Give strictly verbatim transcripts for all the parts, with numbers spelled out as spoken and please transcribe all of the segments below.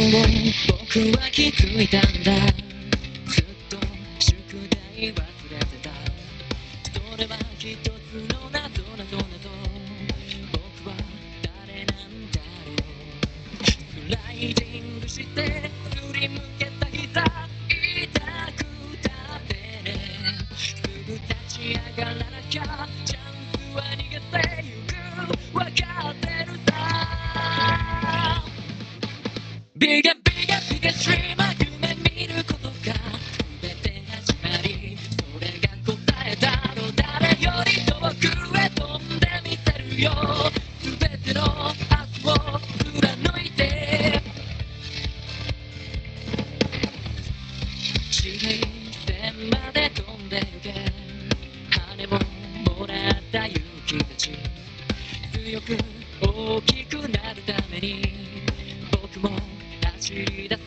僕は気づいたんだ。ずっと宿題忘れてた。それは一つの謎謎謎。僕は誰なんだろう。スライディングしてすりむけた膝、痛くたってね。すぐ立ち上がらなきゃチャンスは逃げてゆく。わかってるさ。ビガビガビガストリーマー、夢見ることが全て始まり、それが答えだろう。誰より遠くへ飛んでみせるよ。全ての明日を貫いて、地平線まで飛んでゆけ。羽をもらった勇気たち、強く大きくなるために僕も走り出そう。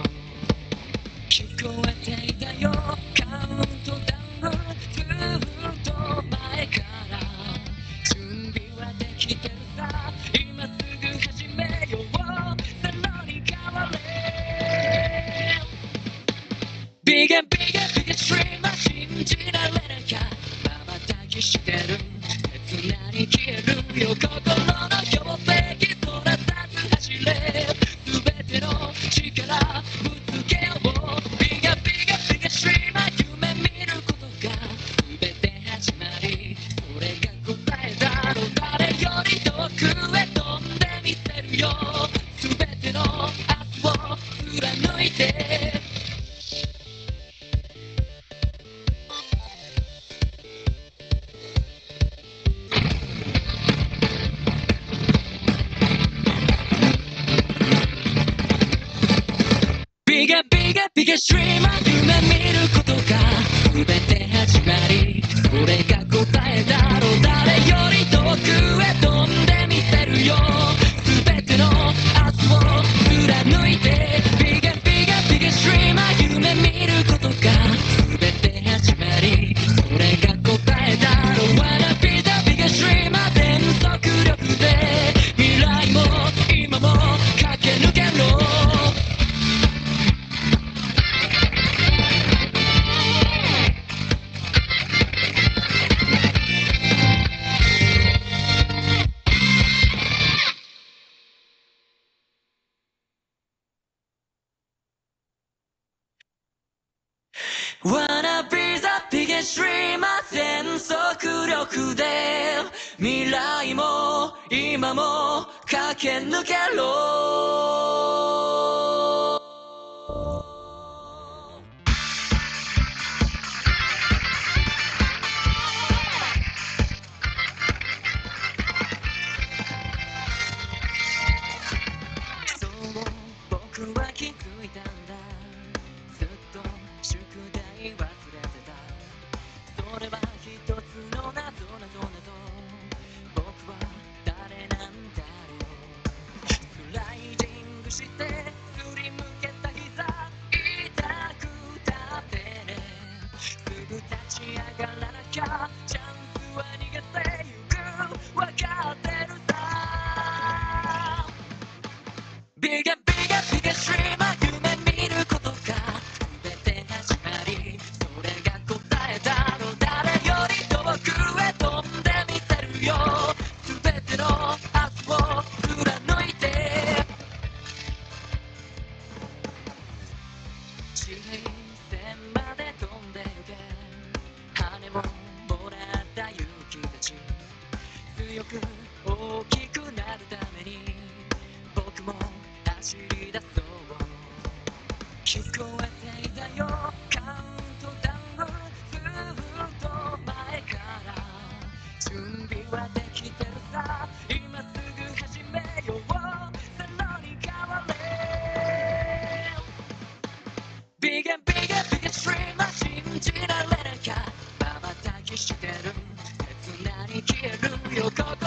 聞こえていたよカウントダウン、ずっと前から準備はできてるさ。今すぐ始めよう、ゼロに変われ。ビガビガビガストリーマー、信じられなきゃ瞬きしてる。刹那に消えるよ心の標的、そらさず走れ。全ての力ぶつけよう。ビガビガビガストリーマー、夢見ることが全て始まり、それが答えだろう。誰より遠くへ飛んでみせるよ。全ての明日を貫いて。ビガビガビガストリーマー、夢見ることが全て始まり、それが答えだろう。誰より遠くへ飛んでみせるよ。全ての明日を貫いて。ビガビガビガストリーマー、夢見ることが全て始まり、それが答えだろう。Wanna be the biggest dreamer、全速力で未来も今も駆け抜けろ。Wanna be the biggest dreamer、全速力で未来も今も駆け抜けろ。そう僕は気づいたんだ。ずっと宿題忘れてた。それは一つの謎謎謎。僕は誰なんだろう。スライディングしてすりむけた膝、痛くたってね。すぐ立ち上がらなきゃチャンスは逃げてゆく。わかってるさ。ビガビガビガストリーマー、夢見ることが全て始まり、それが答えだろう。誰より遠くへ飛んでみせるよ。全ての明日を貫いて。地平線まで飛んでゆけ。羽をもらった勇気たち、強く大きくなるために僕も走り出そう。聞こえていたよカウントダウン、ずっと前から準備はできてるさ。今すぐ始めよう、ゼロに変われ。ビガビガビガストリーマー、信じられなきゃ瞬きしてる。刹那に消えるよ心